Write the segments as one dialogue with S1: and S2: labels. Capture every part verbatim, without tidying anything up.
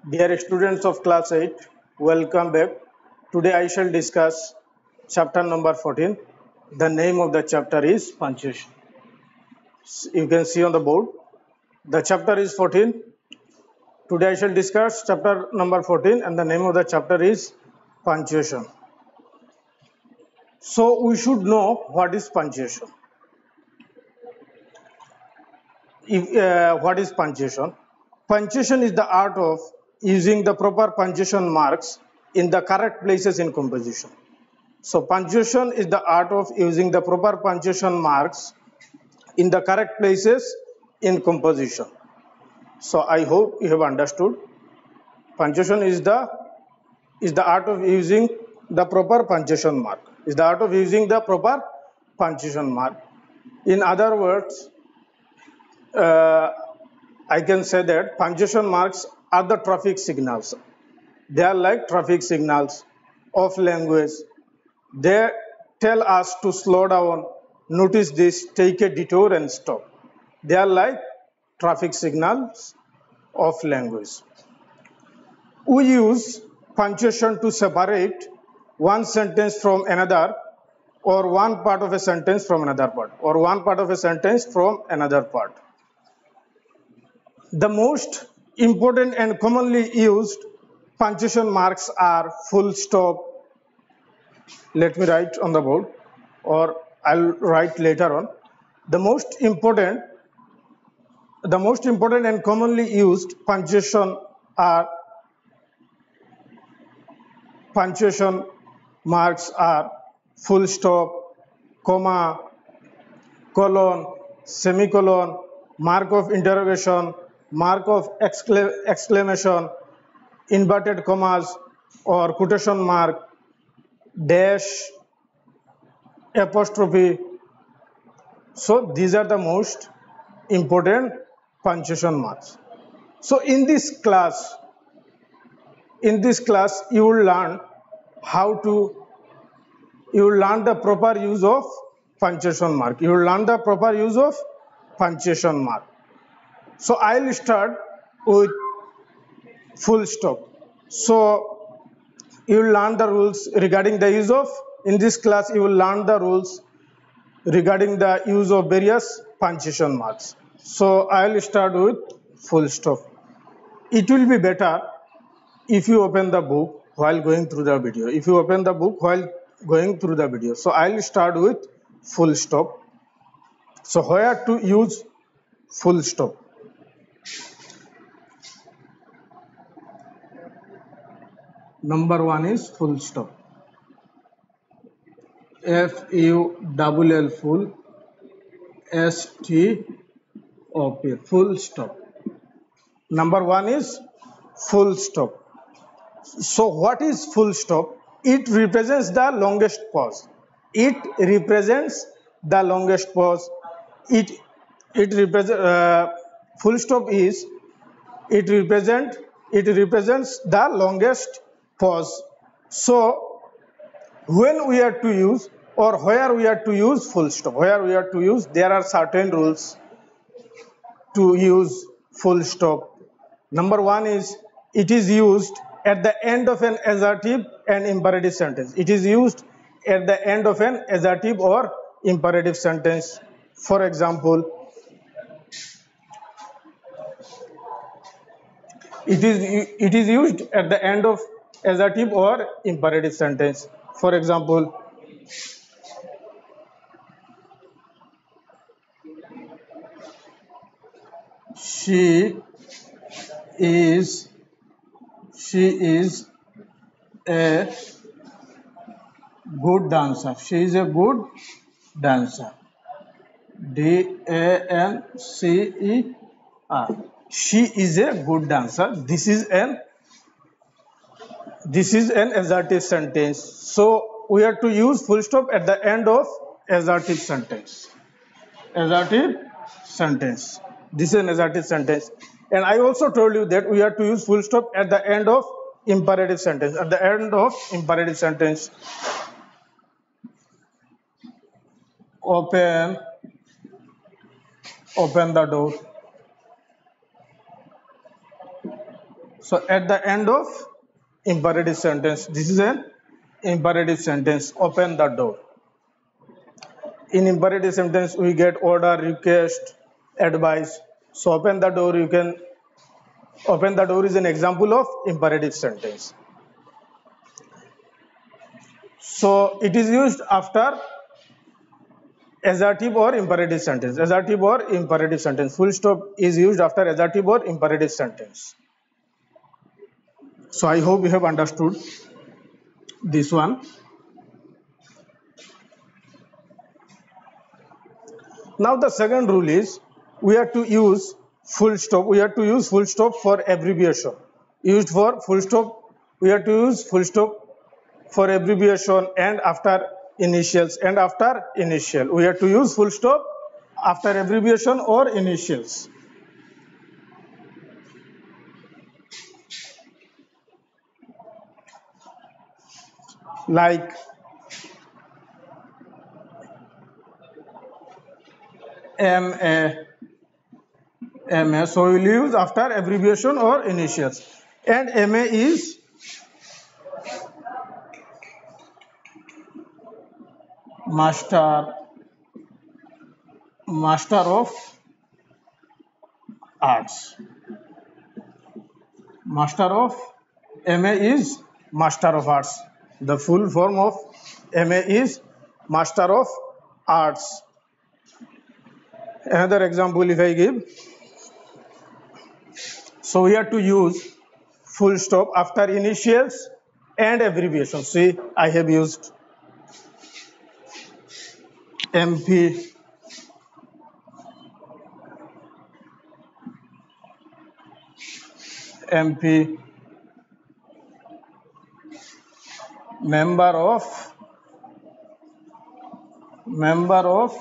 S1: Dear students of class eight, welcome back. Today I shall discuss chapter number fourteen. The name of the chapter is punctuation. You can see on the board. The chapter is fourteen. Today I shall discuss chapter number fourteen and the name of the chapter is punctuation. So we should know what is punctuation. If, uh, what is punctuation? Punctuation is the art of using the proper punctuation marks in the correct places in composition. So punctuation is the art of using the proper punctuation marks in the correct places in composition. So I hope you have understood. Punctuation is the is the art of using the proper punctuation mark. Is the art of using the proper punctuation mark. In other words, uh, I can say that punctuation marks are the traffic signals. They are like traffic signals of language. They tell us to slow down, notice this, take a detour and stop. They are like traffic signals of language. We use punctuation to separate one sentence from another or one part of a sentence from another part or one part of a sentence from another part. The most important and commonly used punctuation marks are full stop. Let me write on the board or I'll write later on. The most important, the most important and commonly used punctuation are punctuation marks are full stop, comma, colon, semicolon, mark of interrogation, mark of exclamation, inverted commas or quotation mark, dash, apostrophe. So these are the most important punctuation marks. So in this class, in this class you will learn how to, you will learn the proper use of punctuation mark. You will learn the proper use of punctuation mark. So I will start with full stop. So you will learn the rules regarding the use of, in this class you will learn the rules regarding the use of various punctuation marks. So I will start with full stop. It will be better if you open the book while going through the video. If you open the book while going through the video. So I will start with full stop. So where to use full stop? Number one is full stop. F U L L full, S T O P, full stop. Number one is full stop. So what is full stop? It represents the longest pause. It represents the longest pause. It it represents uh, full stop is it represent it represents the longest pause. So when we are to use or where we are to use full stop, where we are to use, there are certain rules to use full stop. Number one is it is used at the end of an assertive and imperative sentence. It is used at the end of an assertive or imperative sentence. For example, it is it is used at the end of assertive or imperative sentence. For example, she is she is a good dancer. She is a good dancer. D A N C E R. She is a good dancer. This is an this is an assertive sentence. So we have to use full stop at the end of assertive sentence. Assertive sentence. This is an assertive sentence. And I also told you that we have to use full stop at the end of imperative sentence. At the end of imperative sentence. Open open the door. So at the end of imperative sentence, this is an imperative sentence, open the door. In imperative sentence, we get order, request, advice. So open the door, you can, open the door is an example of imperative sentence. So it is used after assertive or imperative sentence. Assertive or imperative sentence. Full stop is used after assertive or imperative sentence. So I hope you have understood this one. Now the second rule is we have to use full stop. We have to use full stop for abbreviation. Used for full stop, we have to use full stop for abbreviation and after initials and after initial. We have to use full stop after abbreviation or initials. Like M A, M A. So we will use after abbreviation or initials. And M A is master, master of arts. Master of M A is master of arts. The full form of M A is master of arts. Another example if I give. So we have to use full stop after initials and abbreviation. See, I have used M P, M P, member of, member of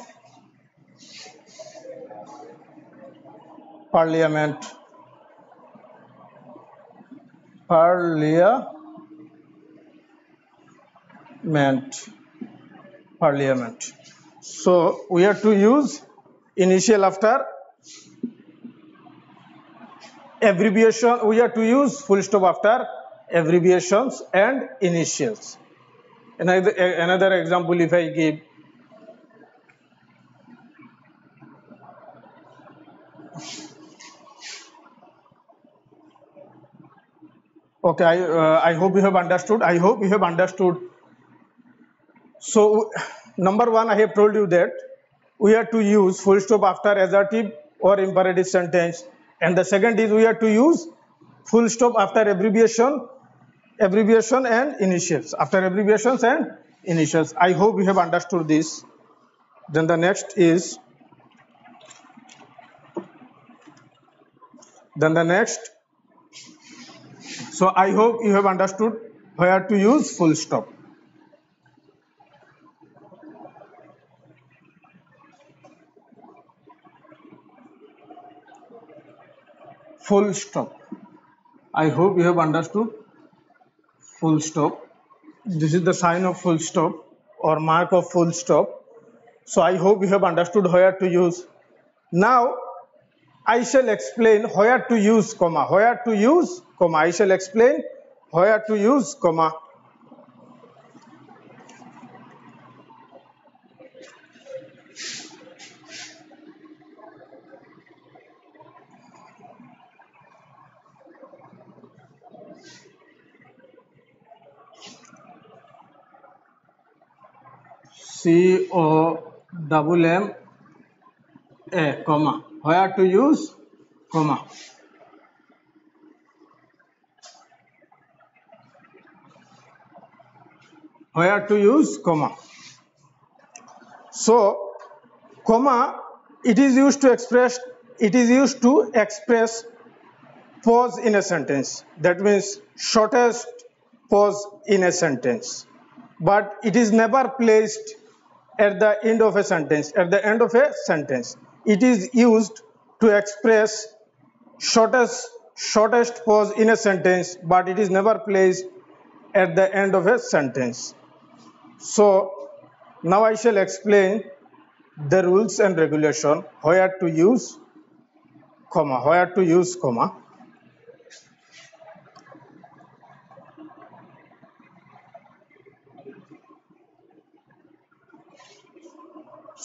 S1: parliament, parliament, parliament. So we have to use initial after abbreviation. We have to use full stop after abbreviations and initials. Another, another example if I give. Okay, I, uh, I hope you have understood. I hope you have understood. So number one, I have told you that we have to use full stop after assertive or imperative sentence. And the second is we have to use full stop after abbreviation, abbreviation and initials. After abbreviations and initials. I hope you have understood this. Then the next is, then the next. So I hope you have understood where to use full stop. Full stop. I hope you have understood full stop. This is the sign of full stop or mark of full stop. So I hope you have understood where to use. Now I shall explain where to use comma. Where to use comma. I shall explain where to use comma. C O M M A comma. Where to use comma. Where to use comma. So comma, it is used to express, it is used to express pause in a sentence. That means shortest pause in a sentence. But it is never placed at the end of a sentence. At the end of a sentence, it is used to express shortest shortest pause in a sentence, but it is never placed at the end of a sentence. So now I shall explain the rules and regulation where to use comma. Where to use comma.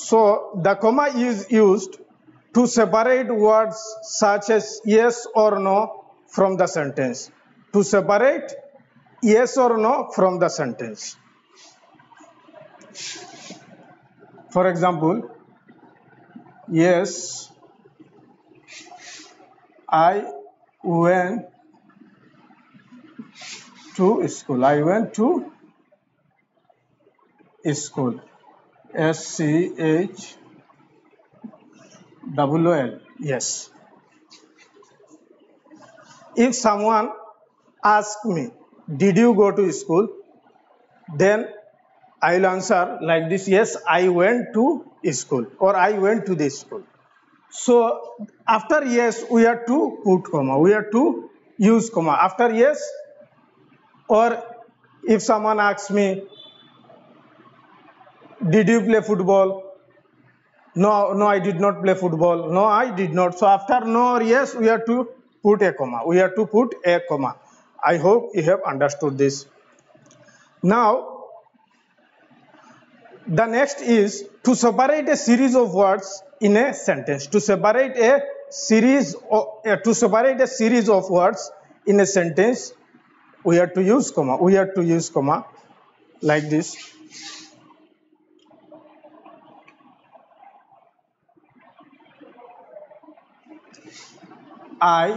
S1: So the comma is used to separate words such as yes or no from the sentence. To separate yes or no from the sentence. For example, yes, I went to school. I went to school. S C H O O L. Yes. If someone asks me, did you go to school? Then I will answer like this, yes, I went to school or I went to the school. So after yes, we have to put comma. We have to use comma. After yes, or if someone asks me, did you play football? No, no, I did not play football. No, I did not. So after no or yes, we have to put a comma. We have to put a comma. I hope you have understood this. Now, the next is to separate a series of words in a sentence. To separate a series of, uh, to separate a series of words in a sentence, we have to use comma. We have to use comma like this. I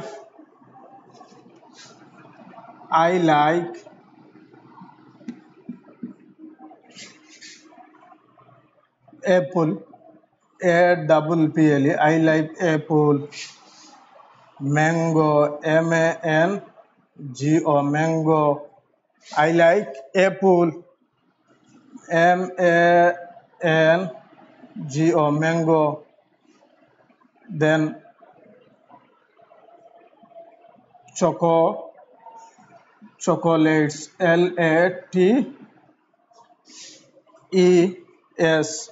S1: I like apple. A double P L E. I like apple. Mango. M A N G O. Mango. I like apple. M A N G O. Mango. Then choco. Chocolates. L A T E S.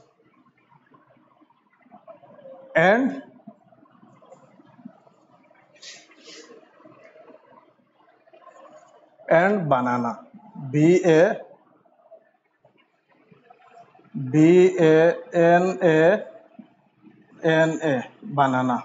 S1: And and banana. B A B A N A N A. Banana.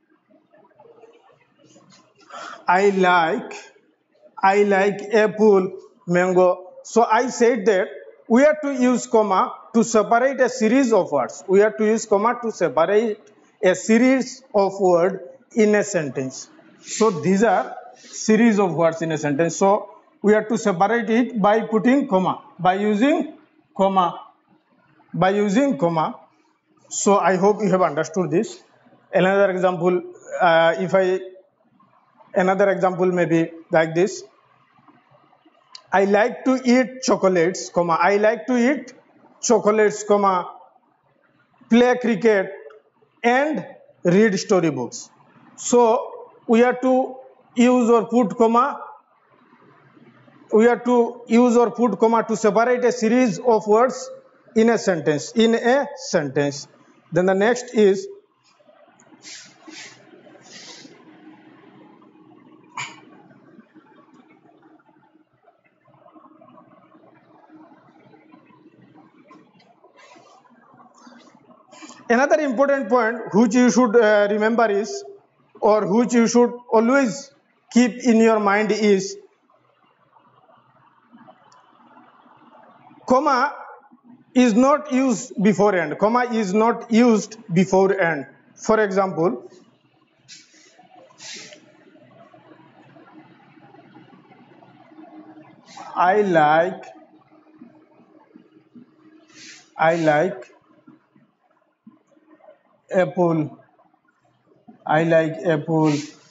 S1: I like I like apple, mango. So I said that we have to use comma to separate a series of words. We have to use comma to separate a series of words in a sentence. So these are series of words in a sentence. So we have to separate it by putting comma, by using comma, by using comma. So I hope you have understood this. Another example, uh, if I, another example may be like this. I like to eat chocolates, comma, I like to eat chocolates, comma, play cricket and read storybooks. So we have to use or put comma, we have to use or put comma to separate a series of words in a sentence, in a sentence. Then the next is another important point which you should uh, remember is, or which you should always keep in your mind is, comma is not used before end. Comma is not used before end. For example, I like, I like apple. I like apple.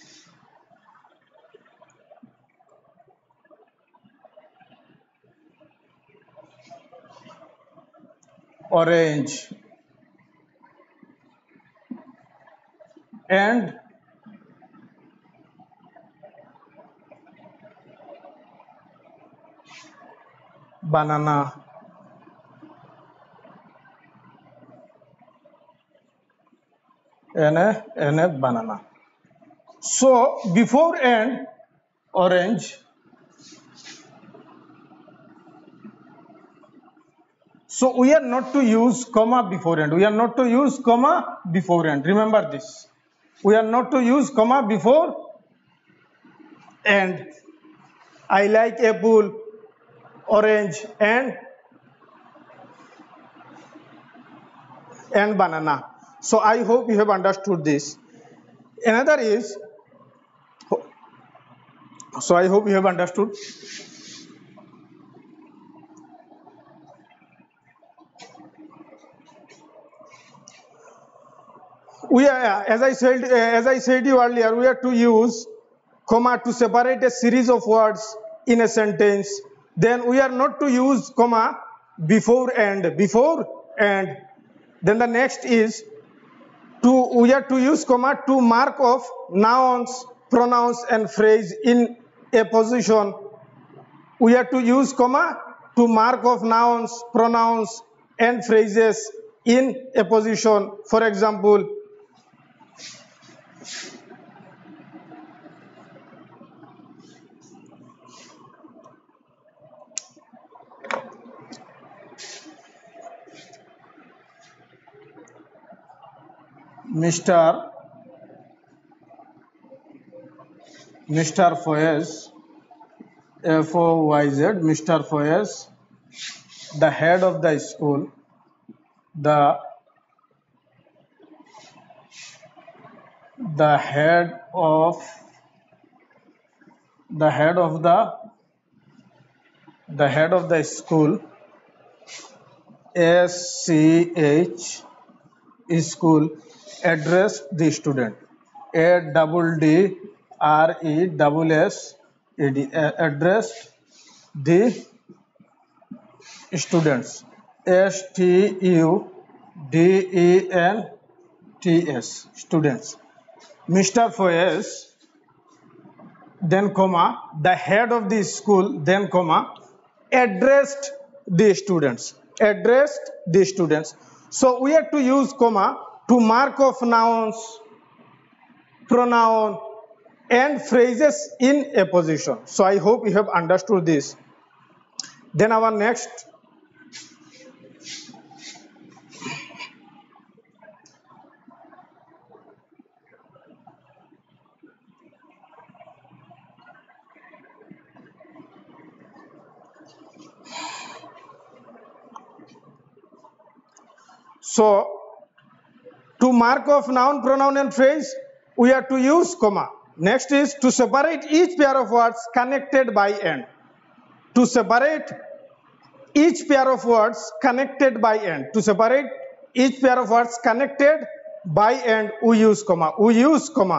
S1: Orange. And banana. And a, and a banana. So before and orange. So we are not to use comma before and. We are not to use comma before and. Remember this. We are not to use comma before and. I like apple, orange and and banana. So I hope you have understood this. Another is, so I hope you have understood. We are, as I said, as I said you earlier, we are to use comma to separate a series of words in a sentence. Then we are not to use comma before and. Before and. Then the next is to we are to use comma to mark off nouns, pronouns, and phrase in a position. We are to use comma to mark off nouns, pronouns, and phrases in a position. For example, Mister Mister Foyez, F O Y Z, Mister Foyez, the head of the school, the the head of the head of the the head of the school, S C H, school, addressed the student, A double D R E double S E D, addressed the students, S T U D E N T S, students. Mister Foyez, then comma, the head of the school, then comma, addressed the students, addressed the students. So we have to use comma to mark off nouns, pronoun, and phrases in a position. So I hope you have understood this. Then our next So, to mark off noun, pronoun and phrase, we have to use comma. Next is to separate each pair of words connected by and. To separate each pair of words connected by and. To separate each pair of words connected by and, we use comma. We use comma.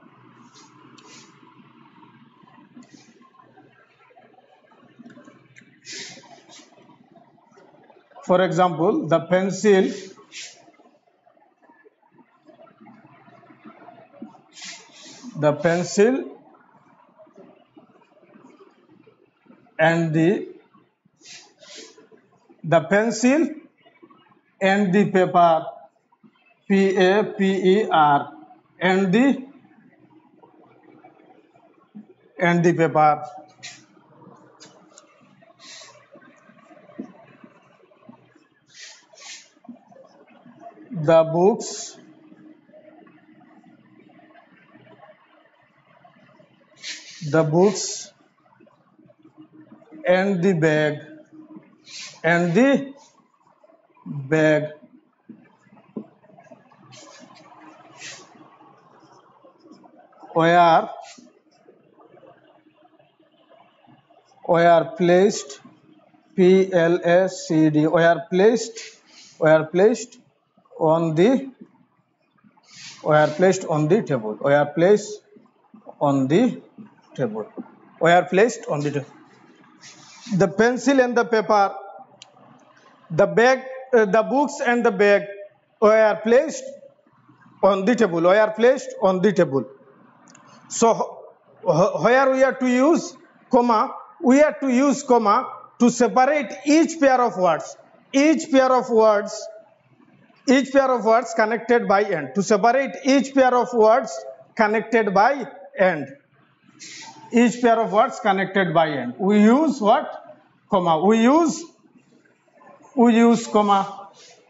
S1: For example, the pencil the pencil and the the pencil and the paper, P A P E R, and the and the paper. The books the books and the bag and the bag. Where where placed, P L A C D, where placed where placed on the where placed on the table, where placed on the table, where placed on the table. The pencil and the paper, the bag, uh, the books and the bag were placed on the table, were placed on the table. So where we are to use comma, we are to use comma to separate each pair of words, each pair of words, each pair of words connected by and. To separate each pair of words connected by and. Each pair of words connected by and. We use what? Comma. We use we use comma.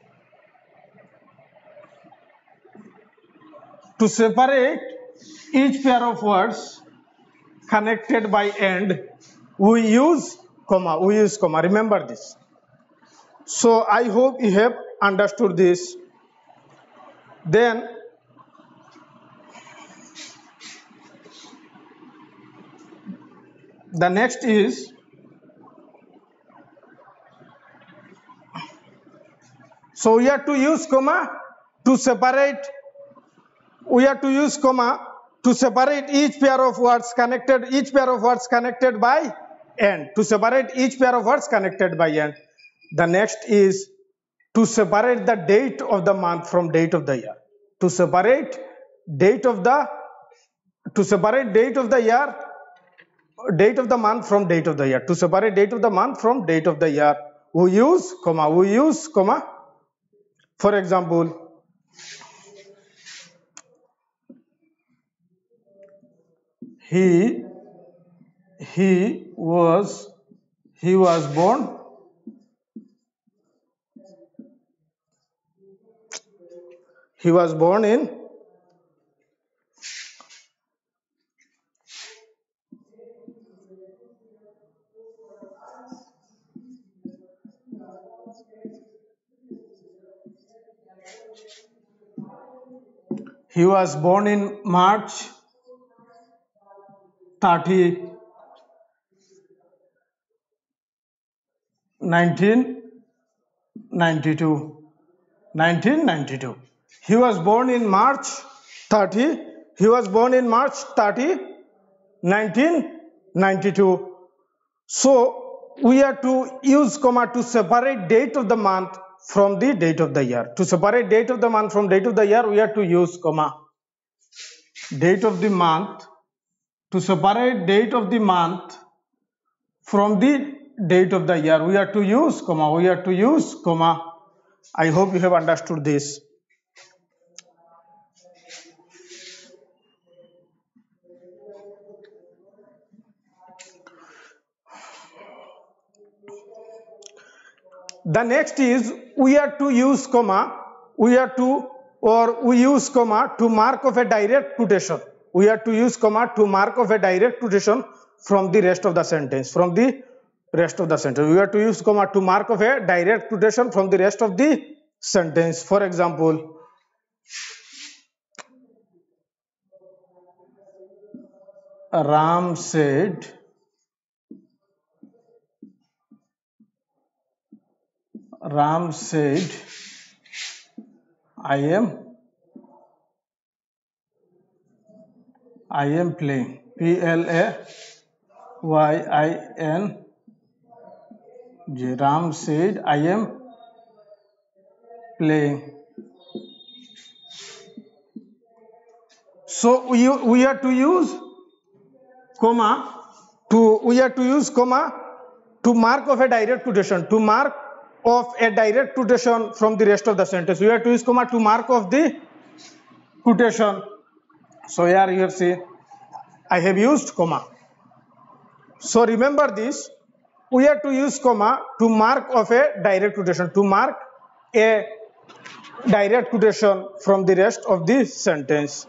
S1: To separate each pair of words connected by and, we use comma, we use comma. Remember this. So I hope you have understood this. Then the next is so we have to use comma to separate we have to use comma to separate each pair of words connected each pair of words connected by and, to separate each pair of words connected by and. The next is to separate the date of the month from date of the year. To separate date of the to separate date of the year date of the month from date of the year. To separate date of the month from date of the year, we use comma. We use comma. For example, he he was he was born he was born in he was born in March thirtieth, nineteen ninety-two. nineteen ninety-two. He was born in March thirtieth. He was born in March thirtieth, nineteen ninety-two. So we have to use comma to separate date of the month from the date of the year. To separate date of the month from date of the year, we have to use comma. Date of the month. To separate date of the month from the date of the year, we have to use comma. We have to use comma. I hope you have understood this. The next is we have to use comma. We have to or we use comma to mark of a direct quotation. We have to use comma to mark of a direct quotation from the rest of the sentence. From the rest of the sentence, we have to use comma to mark of a direct quotation from the rest of the sentence. For example, Ram said, Ram said, I am I am playing. P L A Y I N G. Ram said, I am playing. So we, we have to use comma to we have to use comma to mark of a direct quotation. To mark of a direct quotation from the rest of the sentence. We have to use comma to mark of the quotation. So here you have seen I have used comma. So remember this. We have to use comma to mark of a direct quotation. To mark a direct quotation from the rest of the sentence.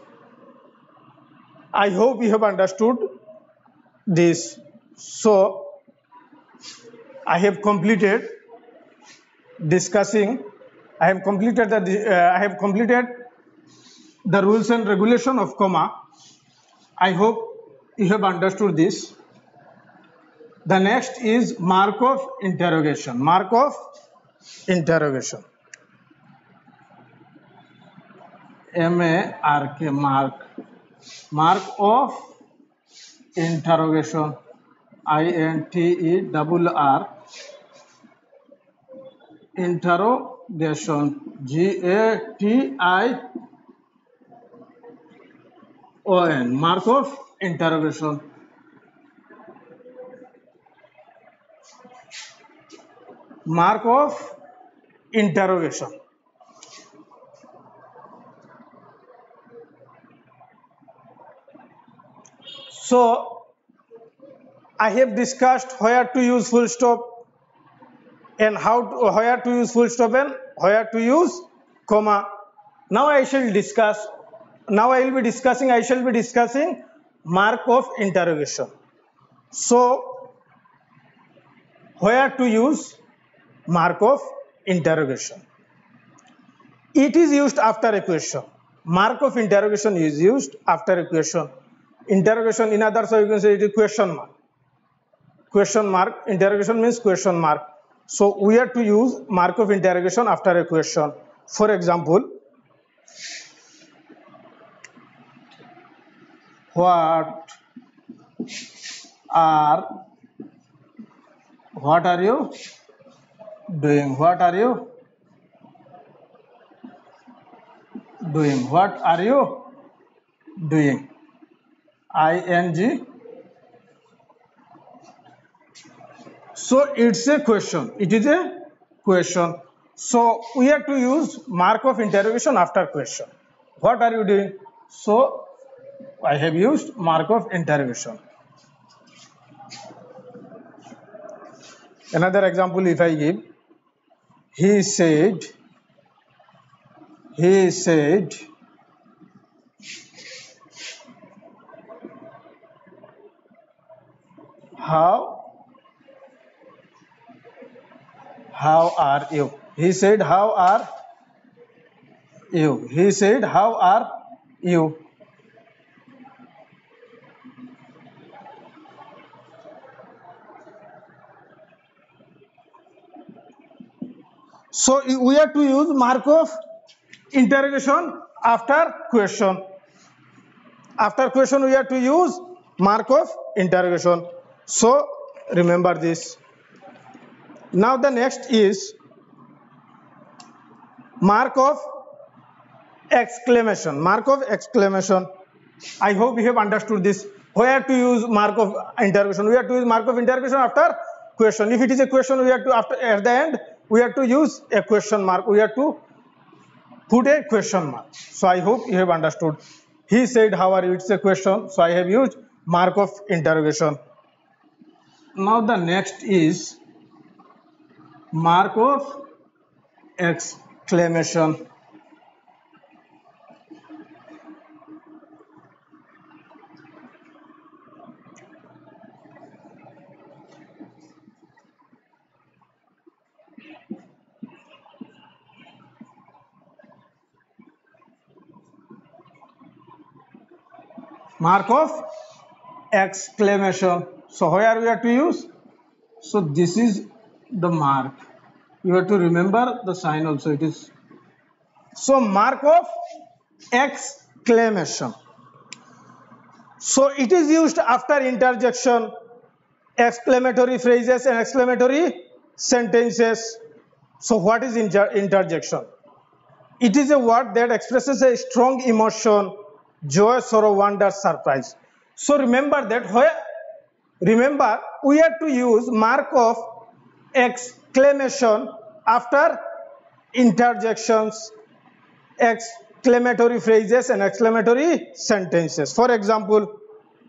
S1: I hope you have understood this. So I have completed discussing. I have completed the. Uh, I have completed the rules and regulation of comma. I hope you have understood this. The next is mark of interrogation. Mark of interrogation. M A R K, mark. Mark of interrogation. I N T E R R. Interrogation. G A T I O N. Mark of interrogation. Mark of interrogation. So I have discussed where to use full stop, and how to, where to use full stop and where to use comma. Now I shall discuss, now I will be discussing, I shall be discussing mark of interrogation. So where to use mark of interrogation? It is used after a question. Mark of interrogation is used after a question. Interrogation, in other words, you can say it is question mark. Question mark, interrogation means question mark. So we have to use mark of interrogation after a question. For example, what are what are you doing? What are you doing? What are you doing? I N G. So it's a question. It is a question. So we have to use mark of interrogation after question. What are you doing? So I have used mark of interrogation. Another example if I give, he said, he said, how, how are you? He said, how are you? He said, how are you? So we have to use mark of interrogation after question. After question we have to use mark of interrogation. So remember this. Now the next is mark of exclamation. Mark of exclamation. I hope you have understood this. Where to use mark of interrogation? We have to use mark of interrogation after question. If it is a question, we have to after at the end we have to use a question mark. We have to put a question mark. So I hope you have understood. He said, how are you? It's a question. So I have used mark of interrogation. Now the next is mark of exclamation. Mark of exclamation. So where we have to use? So this is the mark. You have to remember the sign also. It is so mark of exclamation. So it is used after interjection, exclamatory phrases and exclamatory sentences. So what is inter interjection? It is a word that expresses a strong emotion, joy, sorrow, wonder, surprise. So remember that where remember we have to use mark of exclamation after interjections, exclamatory phrases and exclamatory sentences. For example,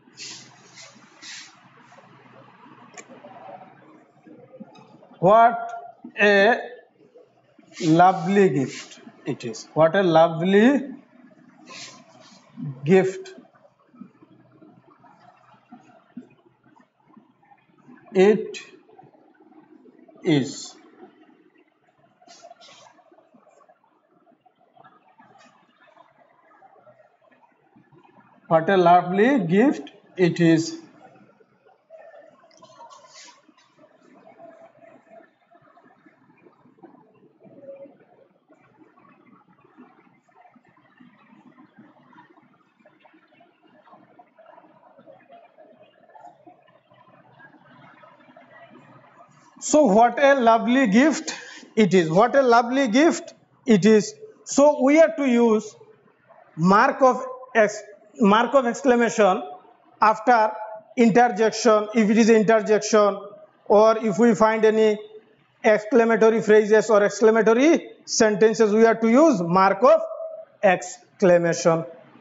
S1: what a lovely gift it is. What a lovely gift it is. What a lovely gift it is. So what a lovely gift it is. What a lovely gift it is. So we have to use mark of ex mark of exclamation after interjection, if it is interjection, or if we find any exclamatory phrases or exclamatory sentences, we have to use mark of exclamation.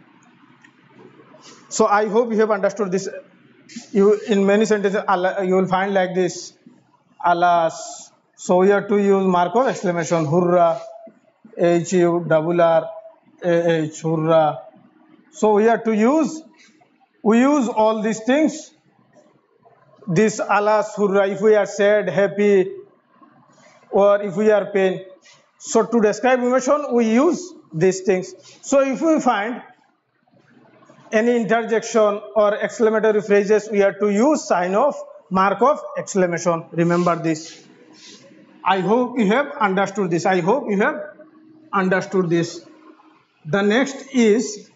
S1: So I hope you have understood this. You in many sentences you will find like this: alas, So we have to use mark of exclamation, hurrah, H U double R A H, hurrah. So we have to use, we use all these things, this alas, hurrah, if we are sad, happy, or if we are pain. So to describe emotion, we use these things. So if we find any interjection or exclamatory phrases, we have to use sign of mark of exclamation. Remember this. I hope you have understood this. I hope you have understood this. The next is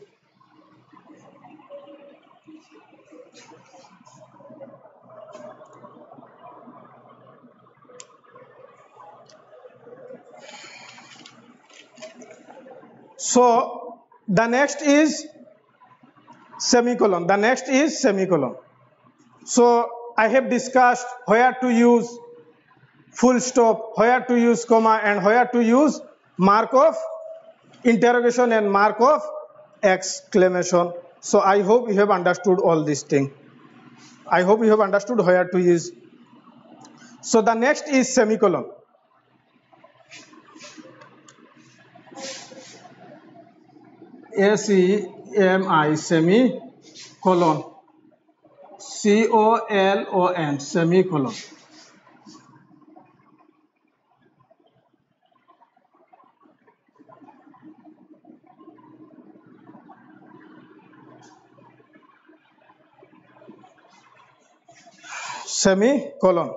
S1: so the next is semicolon. The next is semicolon. So I have discussed where to use full stop, where to use comma, and where to use mark of interrogation and mark of exclamation. So I hope you have understood all these things. I hope you have understood where to use. So the next is semicolon. S E M I, semicolon. C O L O N, semicolon. Semicolon.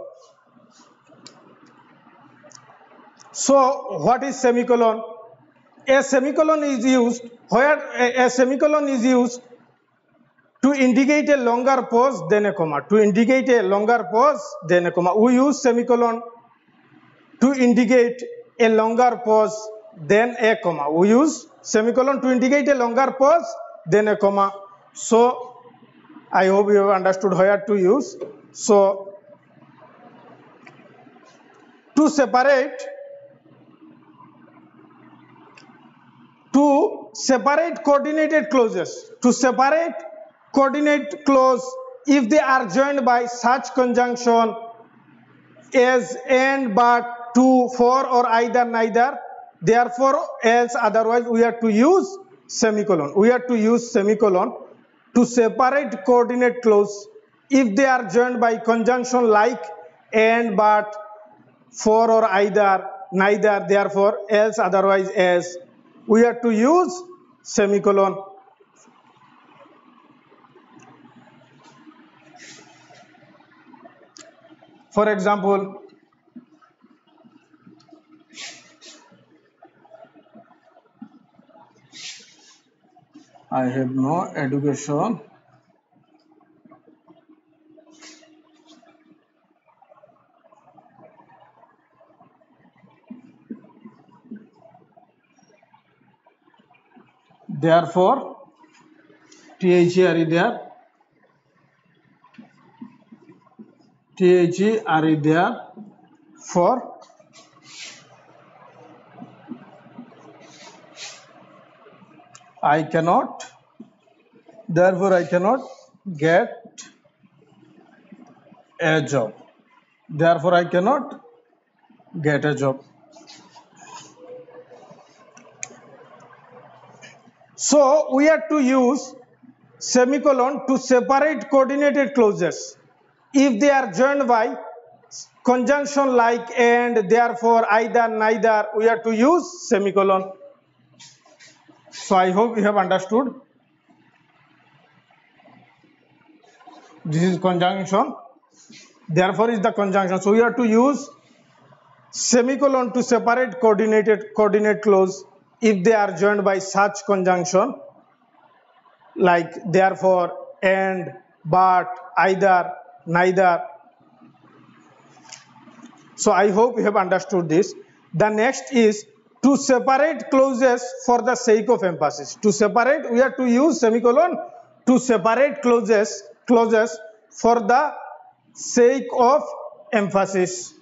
S1: So what is semicolon? A semicolon is used where a, a semicolon is used to indicate a longer pause than a comma. To indicate a longer pause than a comma. We use semicolon to indicate a longer pause than a comma. We use semicolon to indicate a longer pause than a comma. So I hope you have understood where to use. So to separate to separate coordinated clauses, to separate coordinate clause if they are joined by such conjunction as and, but, to, for, or either, neither, therefore, else, otherwise, we have to use semicolon. We have to use semicolon to separate coordinate clause if they are joined by conjunction like and, but, for, or either, neither, therefore, else, otherwise, as. We have to use semicolon. For example, I have no education. Therefore, T H E are there. T H E are there for I cannot, therefore I cannot get a job. Therefore I cannot get a job. So we have to use semicolon to separate coordinated clauses if they are joined by conjunction like and, therefore, either, neither. We have to use semicolon. So I hope you have understood. This is conjunction. Therefore is the conjunction. So we have to use semicolon to separate coordinated coordinate clause if they are joined by such conjunction like therefore, and, but, either, neither. So I hope you have understood this. The next is to separate clauses for the sake of emphasis. To separate, we have to use semicolon to separate clauses clauses for the sake of emphasis.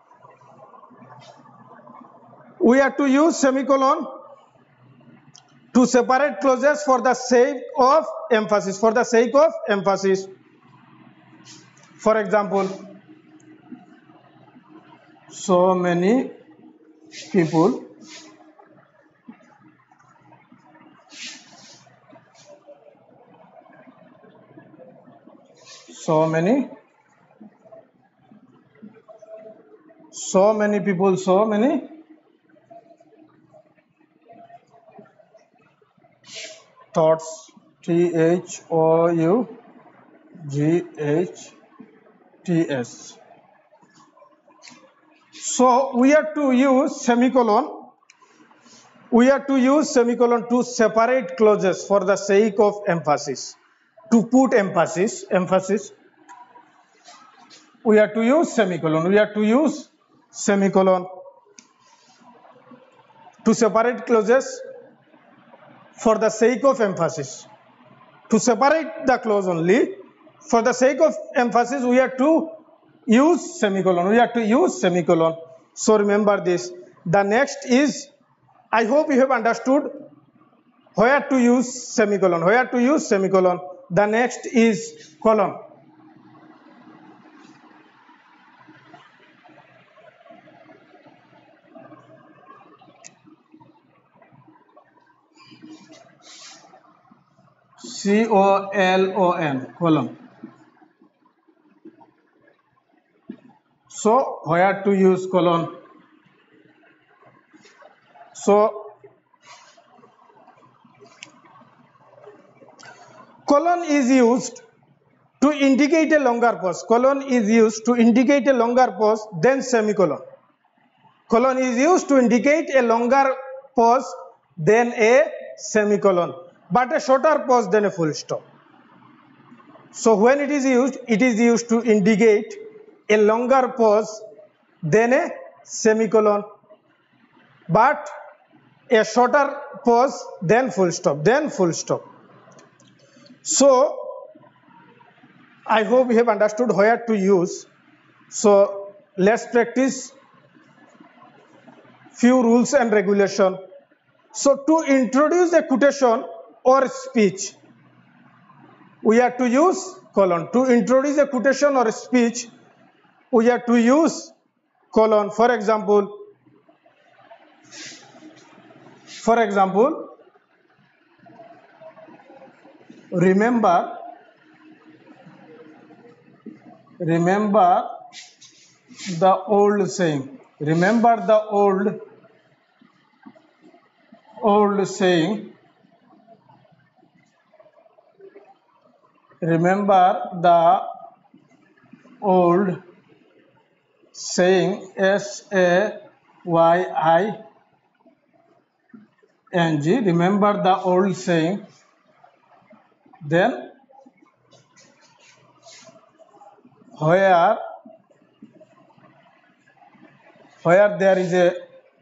S1: We have to use semicolon to separate clauses for the sake of emphasis, for the sake of emphasis. For example, so many people so many so many people so many thoughts, T H O U G H T S. So we have to use semicolon. We have to use semicolon to separate clauses for the sake of emphasis. To put emphasis, emphasis, we have to use semicolon. We have to use semicolon to separate clauses for the sake of emphasis. To separate the clause only, for the sake of emphasis, we have to use semicolon. We have to use semicolon. So remember this. The next is, I hope you have understood where to use semicolon. Where to use semicolon. The next is colon. C O L O N, colon. So where to use colon? So colon is used to indicate a longer pause. Colon is used to indicate a longer pause than semicolon. Colon is used to indicate a longer pause than a semicolon, but a shorter pause than a full stop. So when it is used, it is used to indicate a longer pause than a semicolon, but a shorter pause than full stop, then full stop. So I hope you have understood where to use. So let's practice few rules and regulation. So to introduce a quotation or speech, we have to use colon. To introduce a quotation or speech, we have to use colon. For example, for example, remember, remember the old saying. Remember the old, old saying. Remember the old saying, S A Y I N G. Remember the old saying. Then where where there is a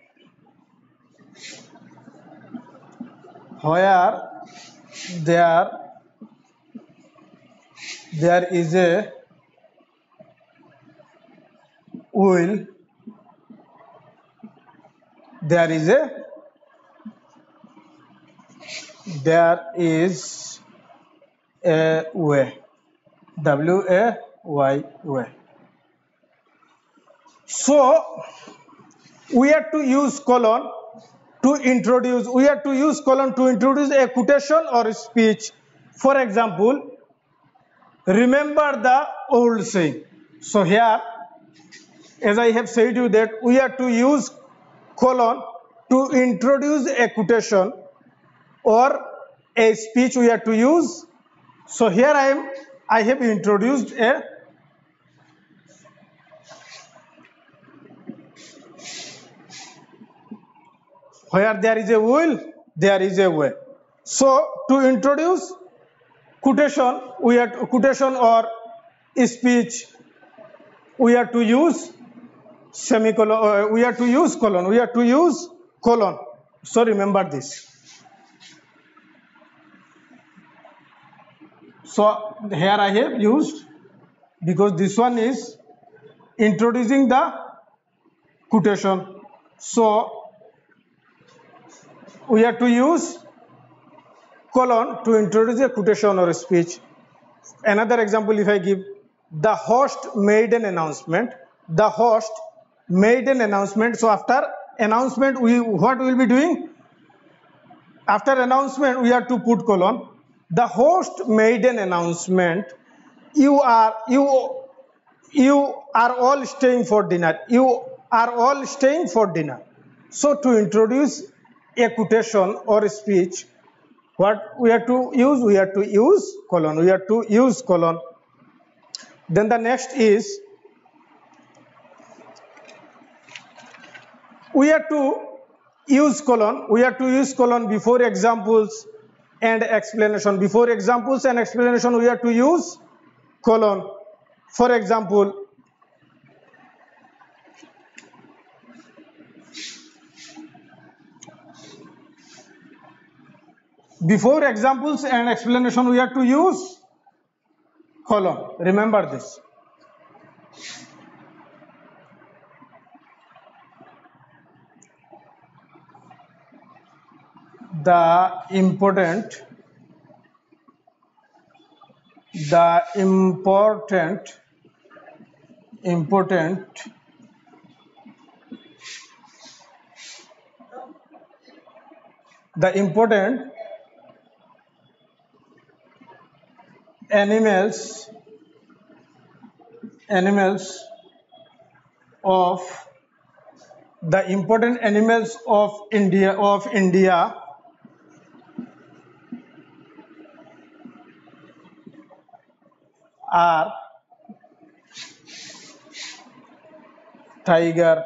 S1: where there there is a will, there is a there is a way, W A Y way. So we have to use colon to introduce, we have to use colon to introduce a quotation or a speech. For example, remember the old saying. So here, as I have said you that we have to use colon to introduce a quotation or a speech we have to use. So here I am, I have introduced a where there is a will, there is a way. So to introduce quotation, we have to, quotation or speech, we have to use semicolon, uh, we have to use colon, we have to use colon. So remember this. So here I have used, because this one is introducing the quotation. So we have to use colon to introduce a quotation or a speech. Another example, if I give, the host made an announcement. The host made an announcement. So after announcement, we what we will be doing? After announcement, we have to put colon. The host made an announcement. You are you you are all staying for dinner. You are all staying for dinner. So to introduce a quotation or a speech, what we have to use? We have to use colon. We have to use colon. Then the next is we have to use colon. We have to use colon before examples and explanation. Before examples and explanation, we have to use colon. For example, before examples and explanation, we have to use colon. Remember this. The important, the important, important the important animals animals of the important animals of India of India are tiger,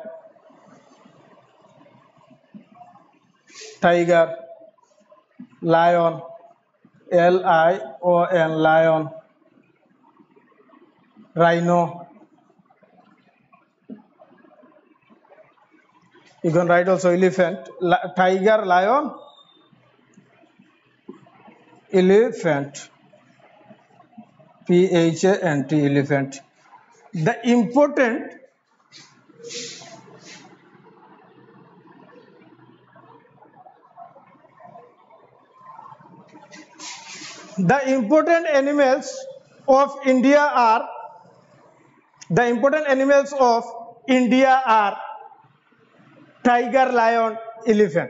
S1: tiger, lion, L I O N, lion, rhino. You can write also elephant, tiger, lion, elephant, P H A N T, elephant. The important the important animals of India are the important animals of India are tiger, lion, elephant.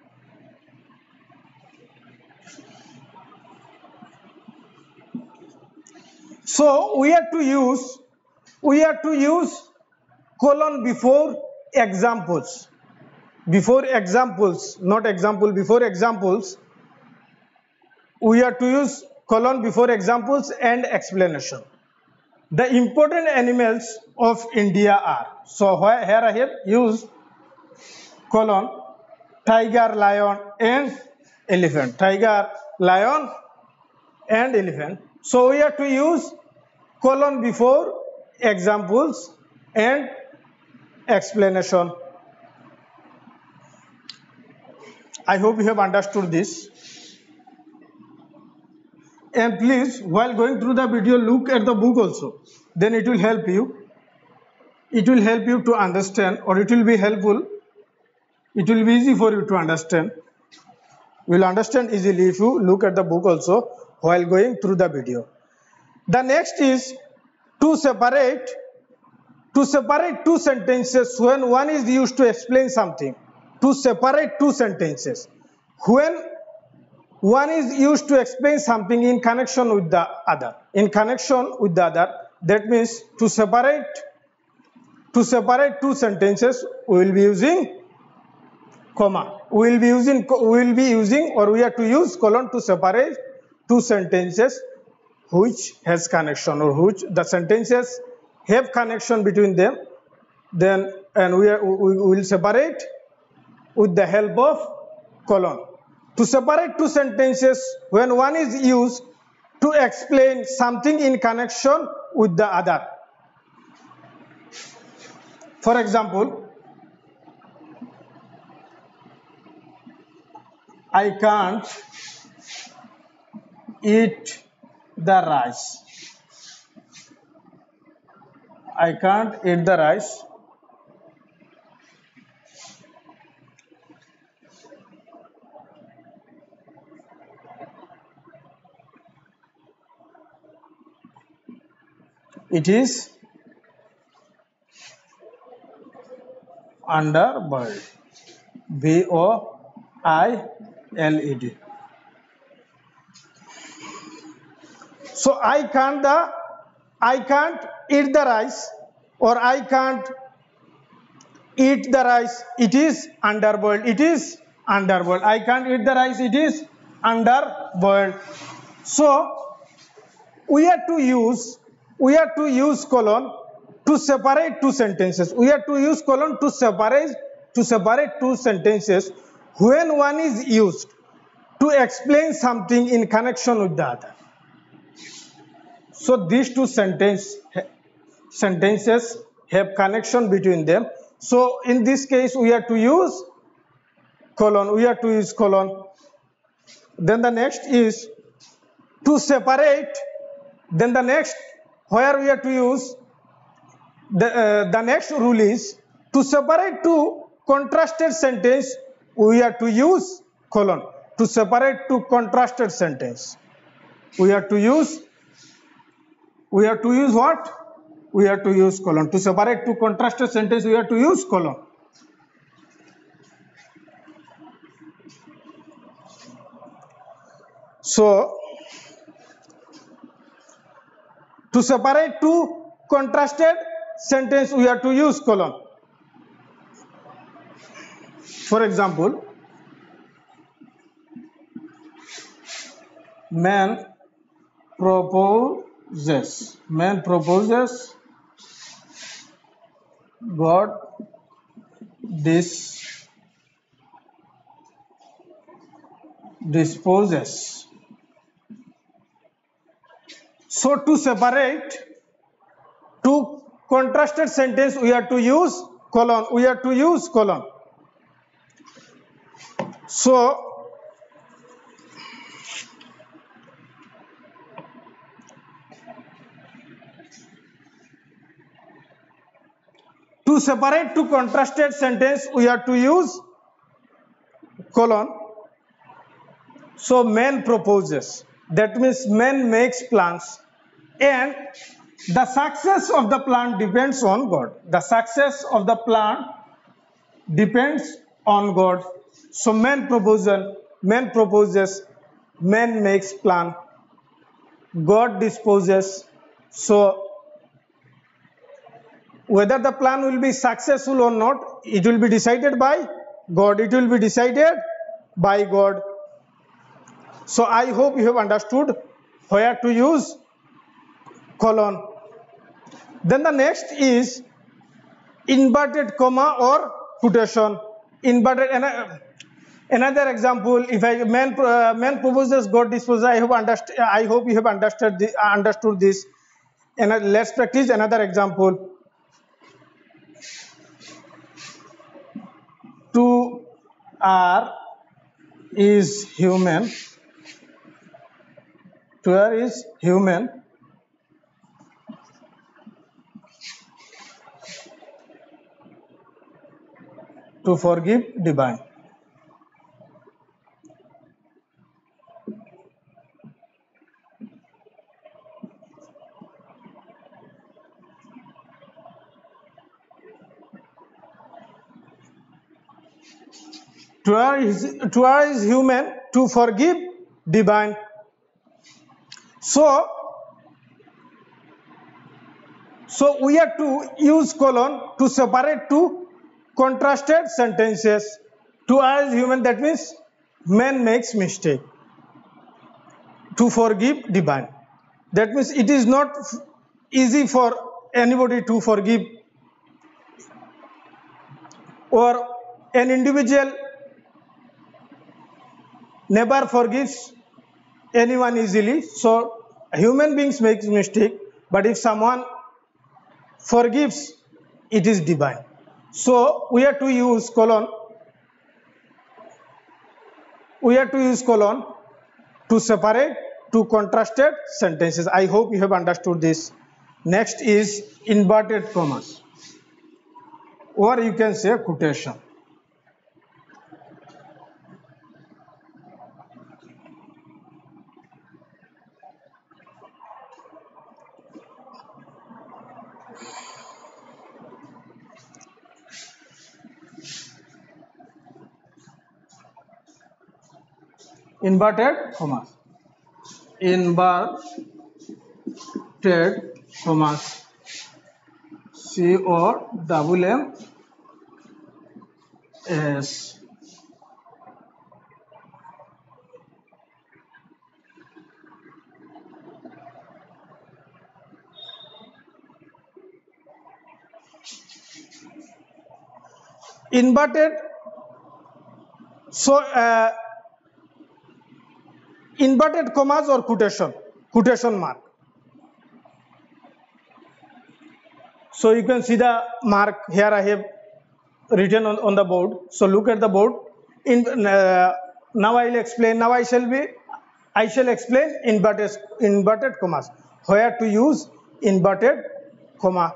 S1: So we have to use we have to use colon before examples. Before examples, not example, before examples, we have to use colon before examples and explanation. The important animals of India are. So here I have used colon, tiger, lion, and elephant. Tiger, lion, and elephant. So we have to use colon before examples and explanation. I hope you have understood this. And please, while going through the video, look at the book also. Then it will help you. It will help you to understand, or it will be helpful. It will be easy for you to understand. You will understand easily if you look at the book also while going through the video. The next is to separate, to separate two sentences when one is used to explain something. To separate two sentences. When one is used to explain something in connection with the other. In connection with the other, that means to separate, to separate two sentences, we will be using comma. We will be using, we will be using, or we have to use colon to separate two sentences which has connection, or which the sentences have connection between them. Then, and we, are, we will separate with the help of colon. To separate two sentences when one is used to explain something in connection with the other. For example, I can't eat the rice. I can't eat the rice. It is underboiled. B O I L E D. So I can't the I can't eat the rice, or I can't eat the rice. It is underboiled. It is underboiled. I can't eat the rice. It is underboiled. So we have to use we have to use colon to separate two sentences. We have to use colon to separate to separate two sentences when one is used to explain something in connection with the other. So these two sentence sentences have connection between them. So in this case we have to use colon. We have to use colon. Then the next is to separate. Then the next, where we have to use the uh, the next rule is to separate two contrasted sentence. We have to use colon. To separate two contrasted sentence, we have to use we have to use what? We have to use colon. To separate two contrasted sentence, we have to use colon. So to separate two contrasted sentence, we have to use colon. For example, man proposes. Man proposes. God dis disposes. So to separate two contrasted sentence, we have to use colon. We have to use colon. So to separate two contrasted sentence, we have to use colon. So man proposes. That means man makes plans, and the success of the plan depends on God. The success of the plan depends on God. So man proposal, man proposes, man makes plan, God disposes. So whether the plan will be successful or not, it will be decided by God. It will be decided by God. So I hope you have understood where to use colon. Then the next is inverted comma or quotation. Inverted. Another example: if I man uh, man proposes, God disposes. I hope understand. I hope you have understood the, understood this. And let's practice another example. To R is human. To R is human. To forgive divine. To err is, to err is human, to forgive divine. So, so we have to use colon to separate two contrasted sentences. To err is human, that means man makes mistake. To forgive divine. That means it is not easy for anybody to forgive, or an individual never forgives anyone easily. So human beings make mistake, but if someone forgives, it is divine. So we have to use colon. We have to use colon to separate two contrasted sentences. I hope you have understood this. Next is inverted commas, or you can say quotation. inverted commas, inverted commas, C O double M S. Inverted, so uh, inverted commas or quotation, quotation mark. So you can see the mark here I have written on, on the board. So look at the board. In, uh, now I will explain. Now I shall be, I shall explain inverted inverted commas. Where to use inverted comma.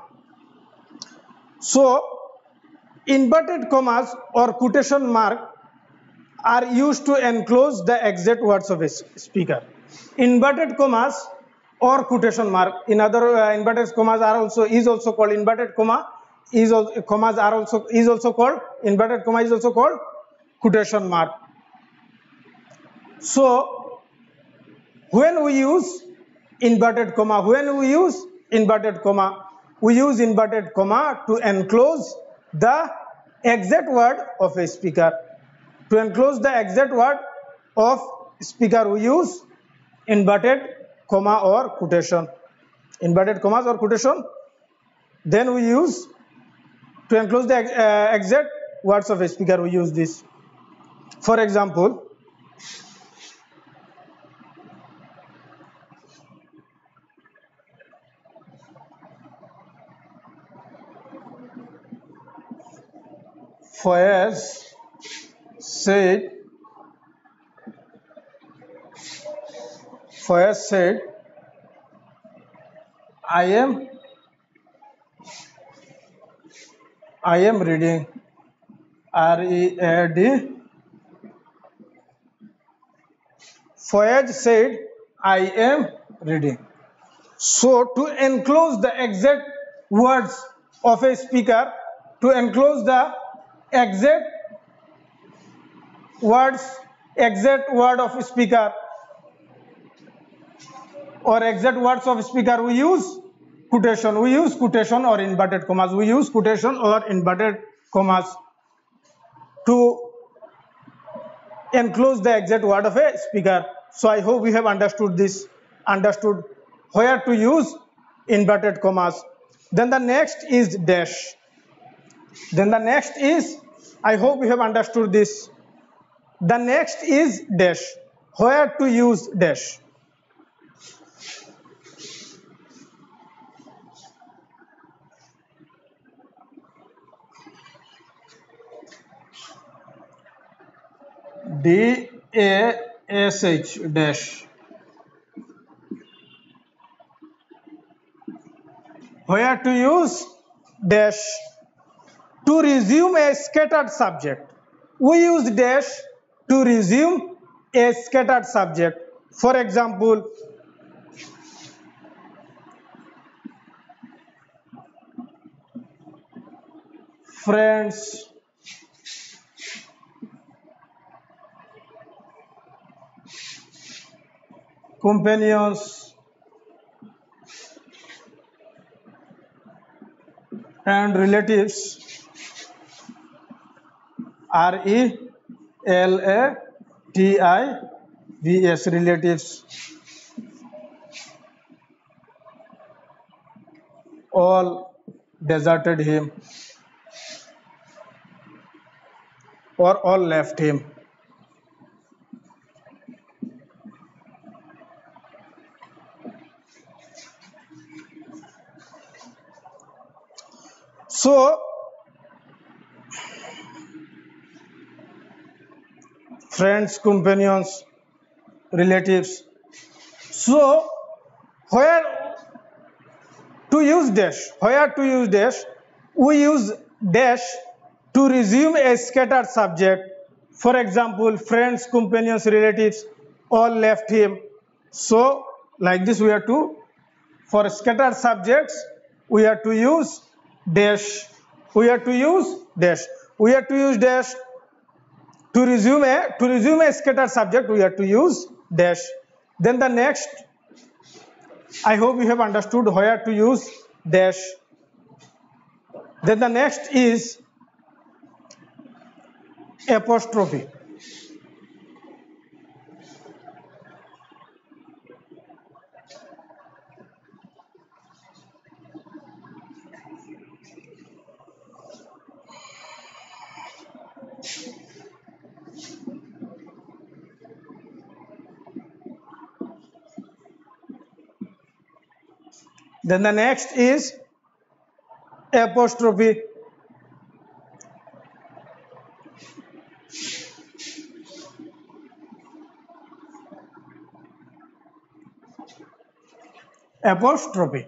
S1: So inverted commas or quotation mark are used to enclose the exact words of a speaker. Inverted commas or quotation mark, in other uh, inverted commas are also is also called inverted comma. Is also, commas are also is also called inverted comma is also called quotation mark. So when we use inverted comma, when we use inverted comma, we use inverted comma to enclose the exact word of a speaker. To enclose the exact word of speaker, we use inverted comma or quotation. Inverted commas or quotation. Then we use to enclose the uh, exact words of a speaker, we use this. For example, Fayez said, Fayez said, I am, I am reading, R E A D. Fayez said, I am reading. So to enclose the exact words of a speaker, to enclose the exact words, exact word of speaker or exact words of speaker, we use quotation. We use quotation or inverted commas. We use quotation or inverted commas to enclose the exact word of a speaker. So I hope we have understood this, understood where to use inverted commas. Then the next is dash. Then the next is, I hope we have understood this. The next is dash. Where to use dash? D A S H dash. Where to use dash? To resume a scattered subject. We use dash to resume a scattered subject. For example, friends, companions, and relatives, R E L A T I V S, relatives, all deserted him or all left him. So friends, companions, relatives. So where to use dash? Where to use dash? We use dash to resume a scattered subject. For example, friends, companions, relatives, all left him. So like this we have to, for scattered subjects, we have to use dash. We have to use dash. We have to use dash To resume a, to resume a scattered subject, we have to use dash. Then the next, I hope you have understood where to use dash. Then the next is apostrophe. Then the next is apostrophe. Apostrophe.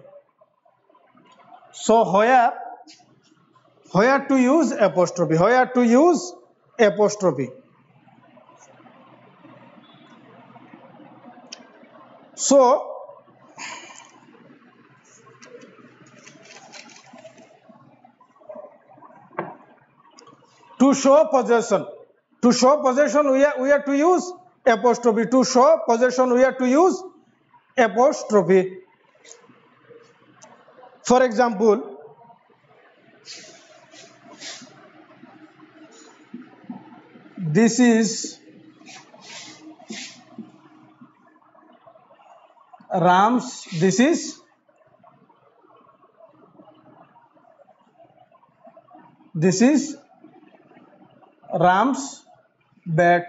S1: So where, where to use apostrophe? Where to use apostrophe? So to show possession, to show possession, we are, we are to use apostrophe. To show possession, we are to use apostrophe. For example, this is Ram's, this is this is Ram's bat.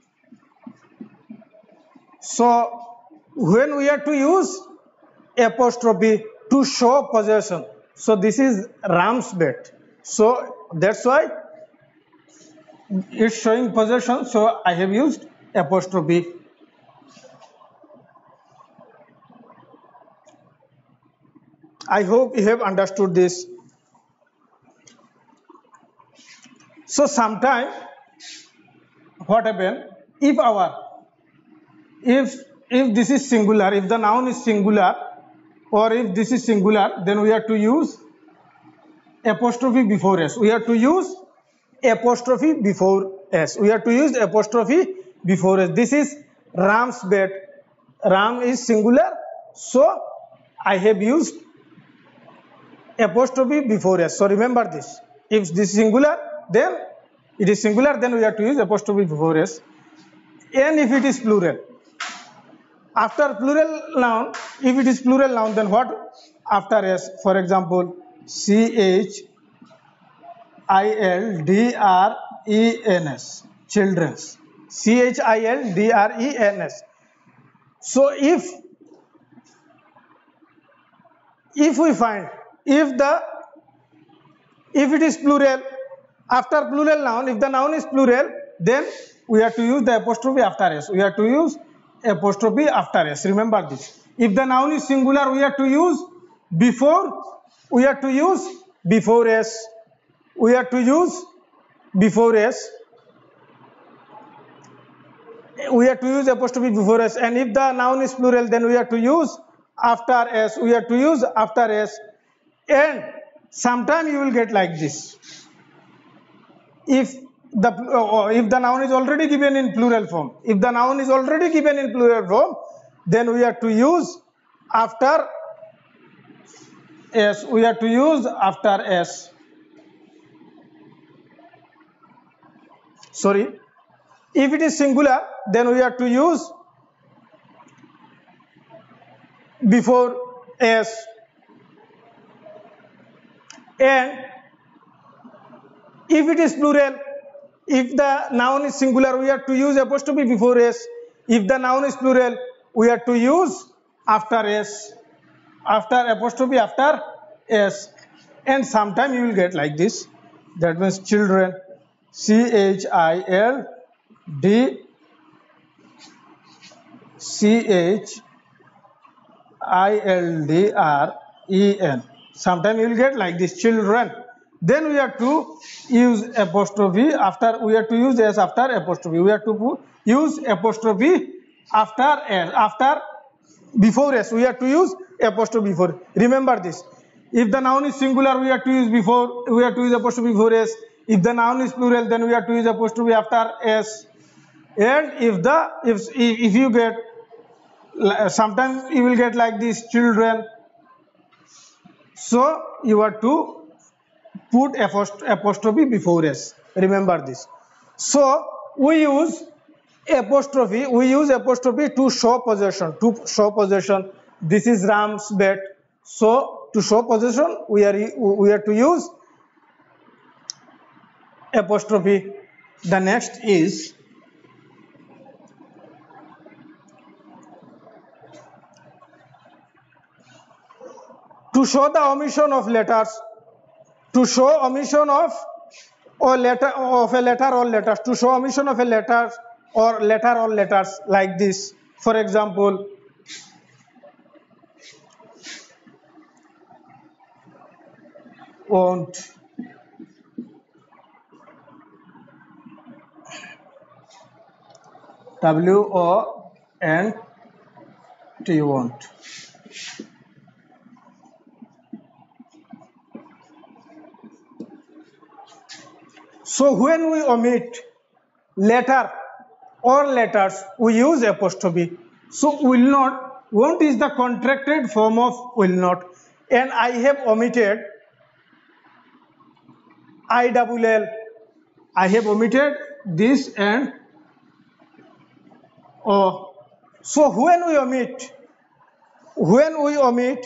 S1: So when we are to use apostrophe to show possession, so this is Ram's bat. So that's why it's showing possession. So I have used apostrophe. I hope you have understood this. So sometime what happen if our if if this is singular, if the noun is singular, or if this is singular, then we have to use apostrophe before s. We have to use apostrophe before s. We have to use apostrophe before s. This is Ram's bat. Ram is singular, so I have used apostrophe before s. So remember this. If this is singular, then it is singular, then we have to use apostrophe before s. And if it is plural, after plural noun, if it is plural noun, then what after s? For example, C H I L D R E N S, children's. C H I L D R E N S. So if if we find if the if it is plural, after plural noun, if the noun is plural, then we have to use the apostrophe after s. We have to use apostrophe after s. Remember this. If the noun is singular, we have to use before, we have to use before s. We have to use before s. We have to use apostrophe before s. And if the noun is plural, then we have to use after s. We have to use after s. And sometime you will get like this. If the uh, if the noun is already given in plural form, if the noun is already given in plural form, then we have to use after s. We have to use after s. Sorry. If it is singular, then we have to use before s. And if it is plural, if the noun is singular, we have to use apostrophe before s. If the noun is plural, we have to use after s. After apostrophe after s. And sometime you will get like this. That means children. C H I L D C H I L D R E N. Sometime you will get like this, children. Then we have to use apostrophe after, we have to use s after apostrophe. We have to put, use apostrophe after s, after before s. We have to use apostrophe before. Remember this. If the noun is singular, we have to use before, we have to use apostrophe before s. If the noun is plural, then we have to use apostrophe after s. And if the if if you get, sometimes you will get like this, children, so you have to put apostrophe before s. Remember this. So we use apostrophe we use apostrophe to show possession to show possession. This is Ram's bet. So to show possession, we are we are to use apostrophe. The next is to show the omission of letters. To show omission of or letter of a letter or letters. To show omission of a letter or letter or letters, like this. For example, won't. W O N T, won't. So when we omit letter or letters, we use apostrophe. So will not, won't is the contracted form of will not, and I have omitted I double L. I have omitted this and O. So when we omit, when we omit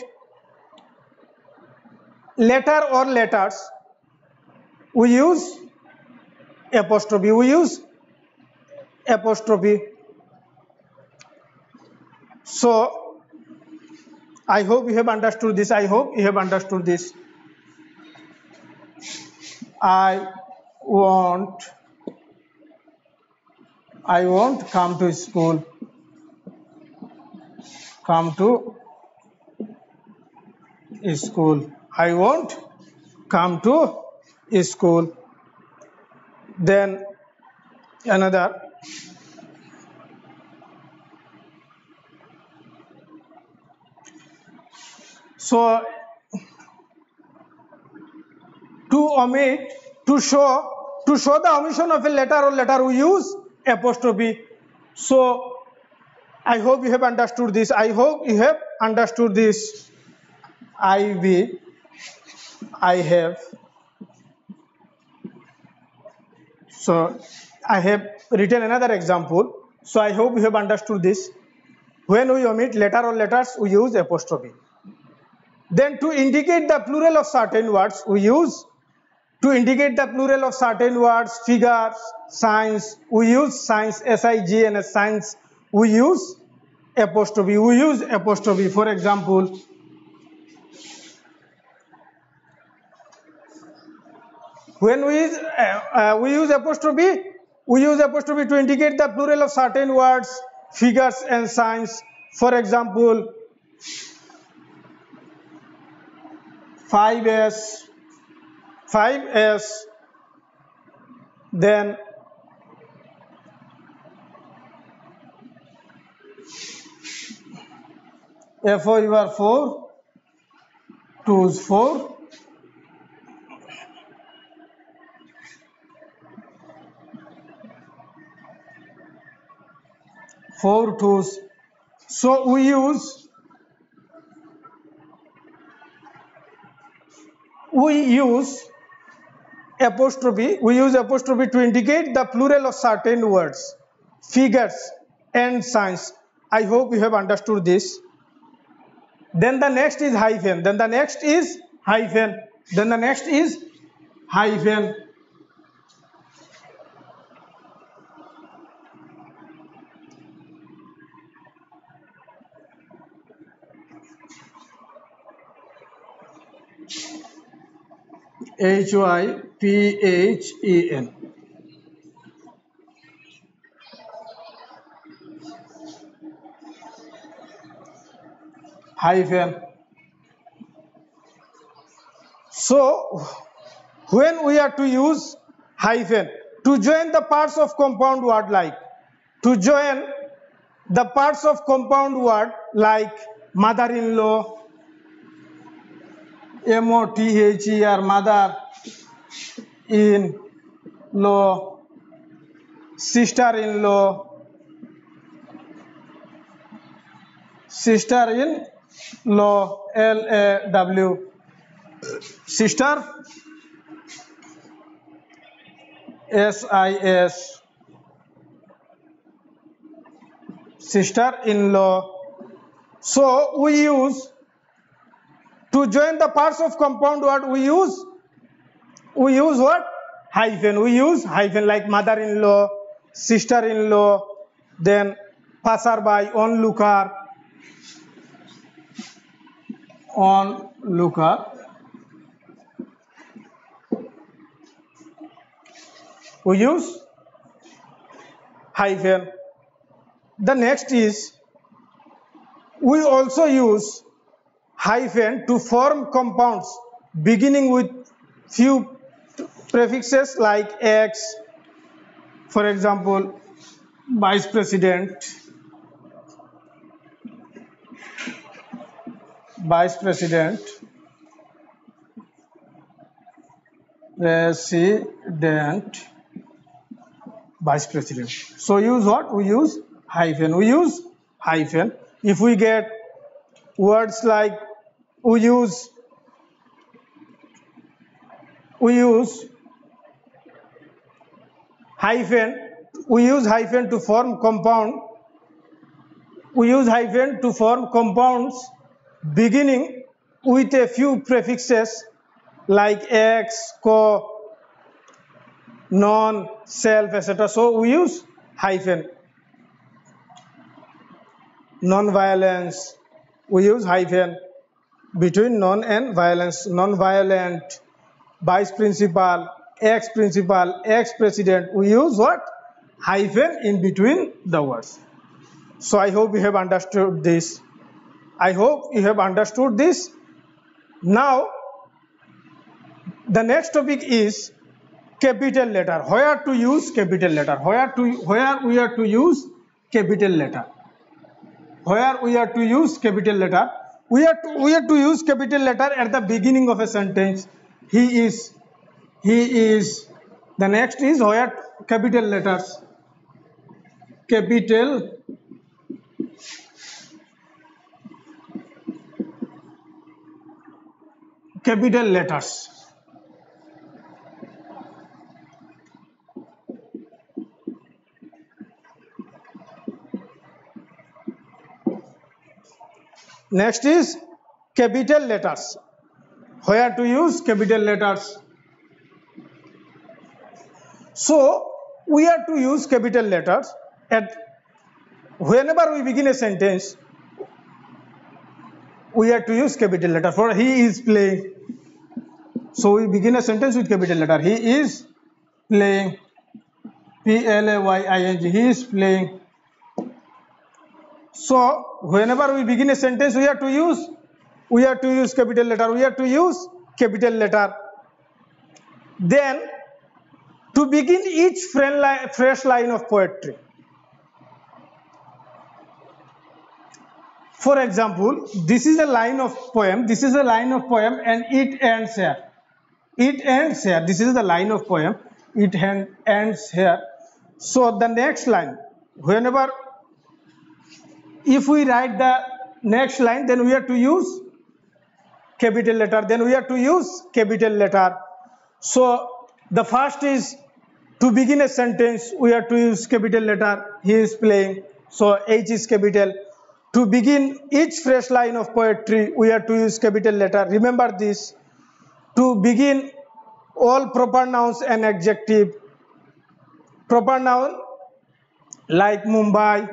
S1: letter or letters, we use apostrophe. We use apostrophe. So I hope you have understood this. I hope you have understood this. I won't. I won't come to school. Come to school. I won't come to school. Then another. So to omit, to show, to show the omission of a letter or letter, we use apostrophe. So I hope you have understood this. I hope you have understood this. I will, I have. So I have written another example. So I hope you have understood this. When we omit letter or letters, we use apostrophe. Then to indicate the plural of certain words, we use, to indicate the plural of certain words, figures, signs, we use signs, S I G N S, signs, we use apostrophe. We use apostrophe. For example, when we, uh, uh, we use apostrophe, we use apostrophe to indicate the plural of certain words, figures and signs. For example, five S, five S, then F for you are four, twos four, four twos. So we use we use apostrophe. We use apostrophe to indicate the plural of certain words, figures and signs. I hope you have understood this. Then the next is hyphen. Then the next is hyphen. Then the next is hyphen. H Y P H E N. Hyphen. So when we are to use hyphen to join the parts of compound word, like to join the parts of compound word like mother-in-law, M O T H E R, mother, in, law, sister-in-law, sister-in-law, L A W, sister, S I S, sister-in-law. So we use, to join the parts of compound word, we use, we use what? Hyphen. We use hyphen, like mother-in-law, sister-in-law, then passerby, onlooker, onlooker. We use hyphen. The next is, we also use hyphen to form compounds beginning with few prefixes like X, for example, vice president, vice president, president, vice president. So use what? We use hyphen. We use hyphen. If we get words like, we use, we use hyphen, we use hyphen to form compound, we use hyphen to form compounds beginning with a few prefixes like X, co, non, self, et cetera. So we use hyphen. Non-violence, we use hyphen between non and violence. Non-violent, vice principal, ex-principal, ex-president, we use what? Hyphen in between the words. So I hope you have understood this. I hope you have understood this. Now, the next topic is capital letter. Where to use capital letter? Where to where we are to use capital letter? Where we are to use capital letter? We are to, we are to use capital letter at the beginning of a sentence. He is, he is. The next is where capital letters. Capital capital letters. Next is capital letters. Where to use capital letters? So we are to use capital letters at whenever we begin a sentence. We are to use capital letter. For he is playing. So we begin a sentence with capital letter. He is playing. P L A Y I N G. He is playing. So whenever we begin a sentence, we have to use, we have to use capital letter. We have to use capital letter. Then, to begin each fresh line of poetry. For example, this is a line of poem. This is a line of poem, and it ends here. It ends here. This is the line of poem. It ends here. So the next line, whenever, if we write the next line, then we have to use capital letter. Then we have to use capital letter. So the first is, to begin a sentence, we have to use capital letter. He is playing. So H is capital. To begin each fresh line of poetry, we have to use capital letter. Remember this. To begin all proper nouns and adjective. Proper noun like Mumbai.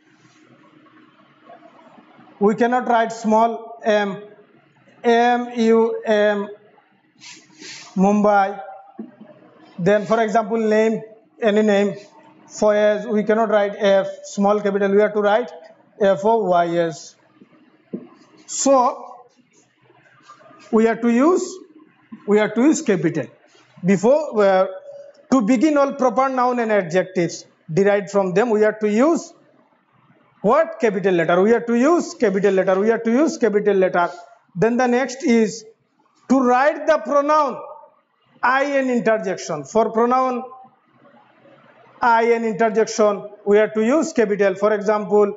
S1: We cannot write small m. M U M, Mumbai. Then, for example, name, any name. Fayez, we cannot write F, small capital. We have to write F O Y S. So we have to use, we have to use capital. Before, uh, to begin all proper noun and adjectives derived from them, we have to use what? Capital letter. We have to use capital letter. We have to use capital letter. Then the next is to write the pronoun I and interjection. For pronoun I and interjection, we have to use capital. For example,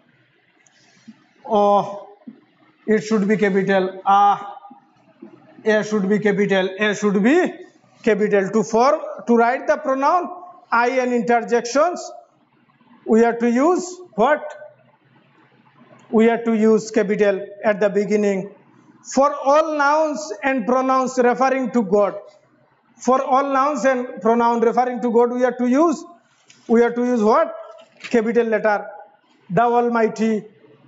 S1: oh, it should be capital. Ah, A should be capital. A should be capital. To form, to write the pronoun I and interjections, we have to use what? We have to use capital at the beginning. For all nouns and pronouns referring to God, for all nouns and pronoun referring to God, we have to use, we have to use what? Capital letter. The Almighty,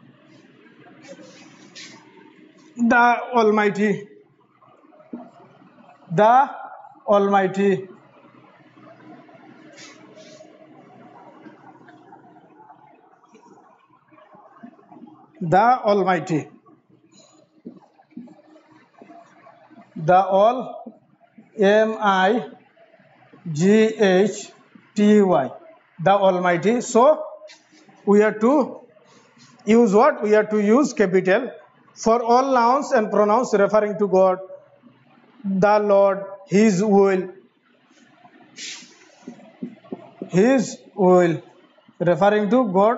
S1: the Almighty, the Almighty. The Almighty. The All, M I G H T Y. The Almighty. So we have to use what? We have to use capital for all nouns and pronouns referring to God. The Lord, His will, His will, referring to God,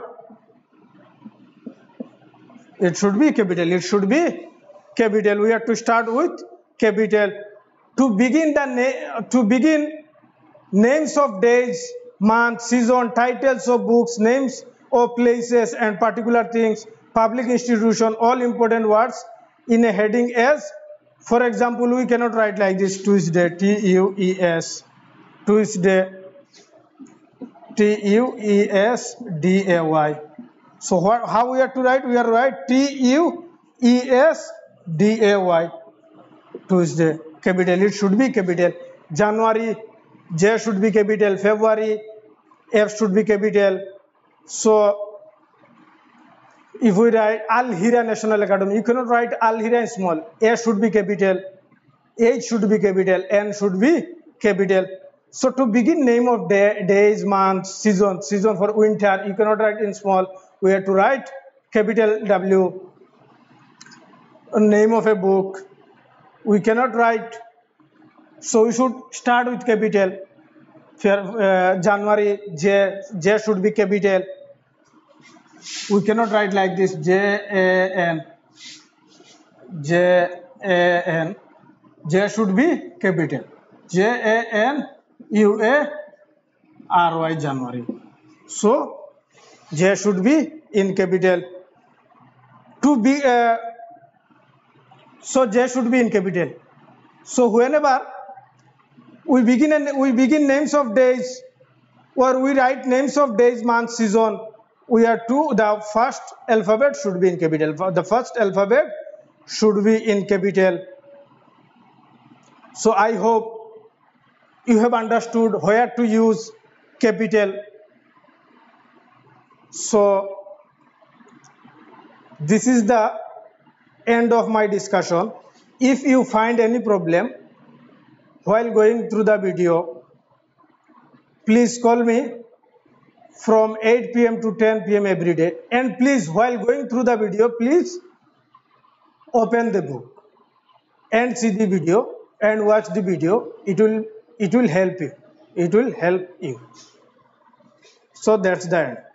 S1: it should be capital. It should be capital. We have to start with capital. To begin the na to begin names of days, months, season, titles of books, names of places and particular things, public institution, all important words in a heading as. For example, we cannot write like this: Tuesday, T U E S, Tuesday, T U E S D A Y. So what, how we have to write? We are write T U E S D A Y, Tuesday, capital. It should be capital. January, J should be capital. February, F should be capital. So if we write Al Hira National Academy, you cannot write Al Hira in small. A should be capital, H should be capital, N should be capital. So to begin name of day, days, months, season, season for winter, you cannot write in small. We have to write capital W. Name of a book, we cannot write. So we should start with capital. For uh, January, J, J should be capital. We cannot write like this: J A N, J A N. J should be capital. J A N U A R Y, January. So J should be in capital. To be uh, so J should be in capital. So whenever we begin and we begin names of days, or we write names of days, months, season, we are to the first alphabet should be in capital. The first alphabet should be in capital. So I hope you have understood where to use capital. So this is the end of my discussion. If you find any problem while going through the video, please call me from eight P M to ten P M every day. And please, while going through the video, please open the book and see the video and watch the video. It will, it will help you. It will help you. So that's the end.